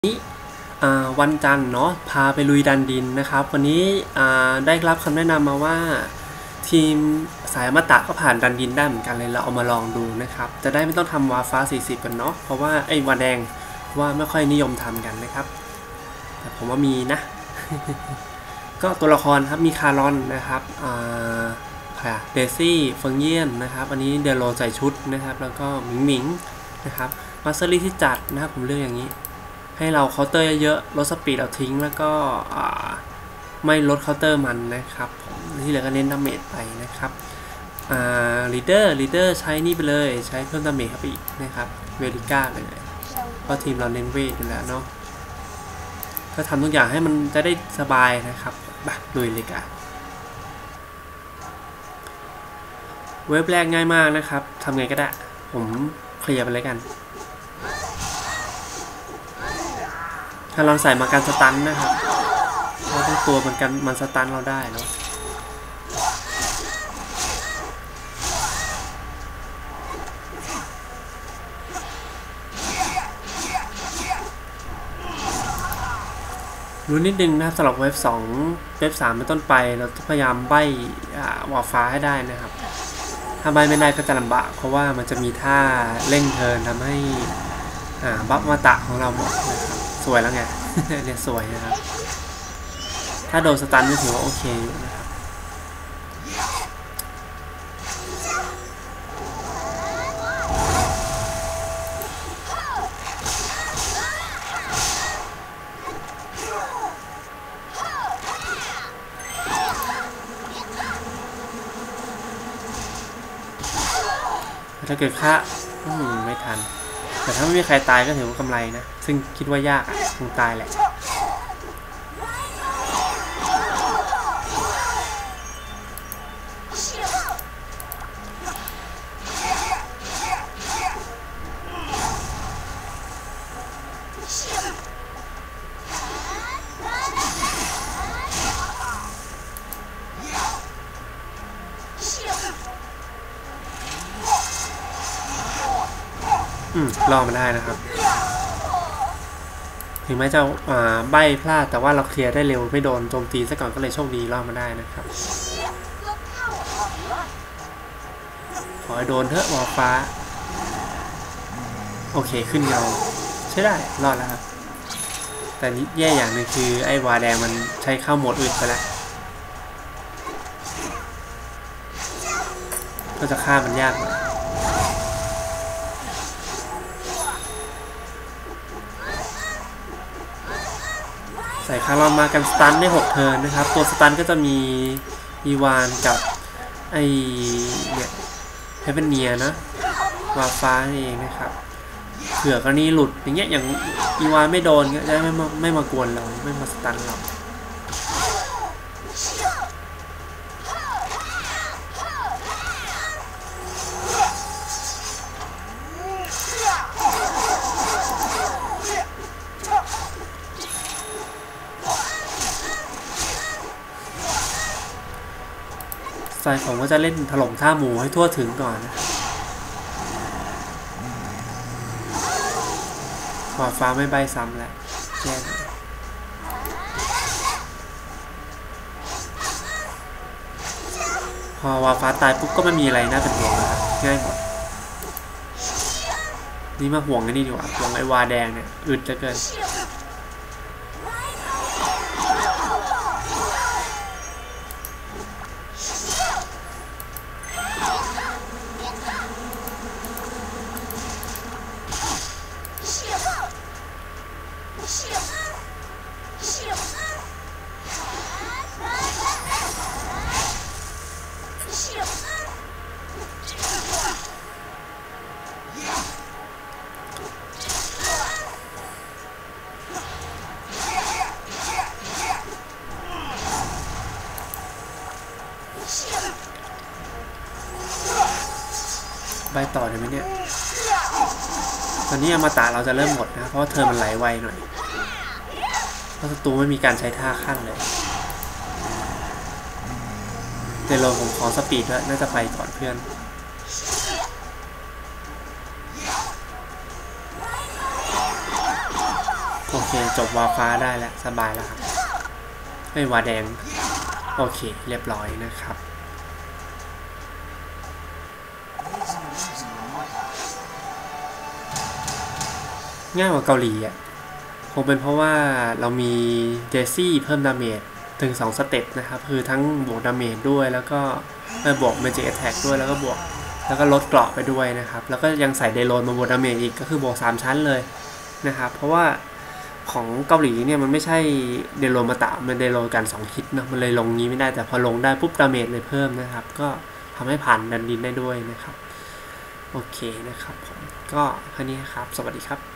นี้วันจันทร์เนาะพาไปลุยดันดินนะครับวันนี้ได้รับคำแนะนำมาว่าทีมสายอมตะก็ผ่านดันดินได้เหมือนกันเลยเราเอามาลองดูนะครับจะได้ไม่ต้องทำวาฟ้า40กันเนาะเพราะว่าไอ้วาแดงว่าไม่ค่อยนิยมทำกันนะครับแต่ผมว่ามีนะ ก็ตัวละครครับมีคารอนนะครับเดซี่เฟิงเยียนนะครับอันนี้เดโรใส่ชุดนะครับแล้วก็หมิงหมิงนะครับมาสเตอรี่ที่จัดนะครับผมเลือกอย่างนี้ให้เราเคาน์เตอร์เยอะลดสปีดเราทิ้งแล้วก็ไม่ลดเคาน์เตอร์มันนะครับผมที่เหลือก็เน้นดาเมจไปนะครับลีดเดอร์ใช้นี่ไปเลยใช้เพิ่มดาเมจเข้าไปอีกนะครับเวลิก้าไปเลยเพราะทีมเราเน้นเวทอยู่แล้วเนาะก็ทำทุกอย่างให้มันจะได้สบายนะครับบักลุยเลยกันเว็บแรกง่ายมากนะครับทำไงก็ได้ผมเคลียร์ไปเลยกันถ้าเราใส่มาการสตันนะครับเพราะตัวมันสตันเราได้เนาะรู้นิดนึงนะสำหรับเว็บ2เว็บ3เป็นต้นไปเราต้องพยายามใบ้วาฟ้าให้ได้นะครับถ้าใบ้ไม่ได้ก็จะลำบากเพราะว่ามันจะมีท่าเร่งเทิร์นทำให้บัฟมาตะของเราหมดนะครับสวยแล้วไง เนี่ยสวยนะครับถ้าโดนสตันก็ถือว่าโอเคอยู่นะครับถ้าเกิดค่าไม่ทันแต่ถ้าไม่มีใครตายก็ถือว่ากำไรนะซึ่งคิดว่ายากคงตายแหละรอมาได้นะครับถึงแม้จะใบพลาดแต่ว่าเราเคลียร์ได้เร็วไม่โดนโจมตีซะก่อนก็เลยโชคดีรอมาได้นะครับขอให้โดนเถอะวอลฟ้าโอเคขึ้นเงาใช่ได้รอดแล้วครับแต่นิดแย่อย่างหนึ่งคือไอ้วาแดงมันใช้เข้าโหมดอื่นไปแล้วก็จะฆ่ามันยากใส่คารอนมากันสตันได้6เทิร์นนะครับตัวสตันก็จะมีอีวานกับไอเนี่ยเฮเวนเนียนะวาฟ้าเองนะครับเผื่อกรณีหลุดอย่างเงี้ยอย่างอีวานไม่โดนเงี้ยจะไม่มากวนเราไม่มาสตันเราสายผมก็จะเล่นถล่มท่าหมูให้ทั่วถึงก่อนนะวาฟ้าไม่ใบซ้ำแล้วแย่พอวาฟ้าตายปุ๊บก็ไม่มีอะไรน่าเป็นห่วงนะครับง่ายหมดนี่มาห่วงกันนี่ดีกว่าห่วงไอ้วาแดงเนี่ยอึดจะเกินใบต่อได้ไหมเนี่ยตอนนี้อมตะเราจะเริ่มหมดนะเพราะเธอมันไหลไวหน่อยเพราะศัตรูไม่มีการใช้ท่าขั้นเลยเดโรผมขอสปีดด้วยน่าจะไปก่อนเพื่อน โอเคเคจบวาฟ้าได้แล้วสบายแล้วครับไม่วาแดงโอเคเรียบร้อยนะครับง่ายกว่าเกาหลีอ่ะคงเป็นเพราะว่าเรามีเจซี่เพิ่มดาเมจถึง2สเต็ปนะครับคือทั้งบวกดาเมจด้วยแล้วก็บวกเมจิกแอทแทกด้วยแล้วก็บวกแล้วก็ลดเกราะไปด้วยนะครับแล้วก็ยังใส่เดโลนมาบวกดาเมจอีกก็คือบวก3ชั้นเลยนะครับเพราะว่าของเกาหลีเนี่ยมันไม่ใช่เดโลมาตะมันเดโลกัน2ฮิตนะมันเลยลงงี้ไม่ได้แต่พอลงได้ปุ๊บดาเมจเลยเพิ่มนะครับก็ทำให้ผ่านดันดินได้ด้วยนะครับโอเคนะครับผมก็แค่นี้ครับสวัสดีครับ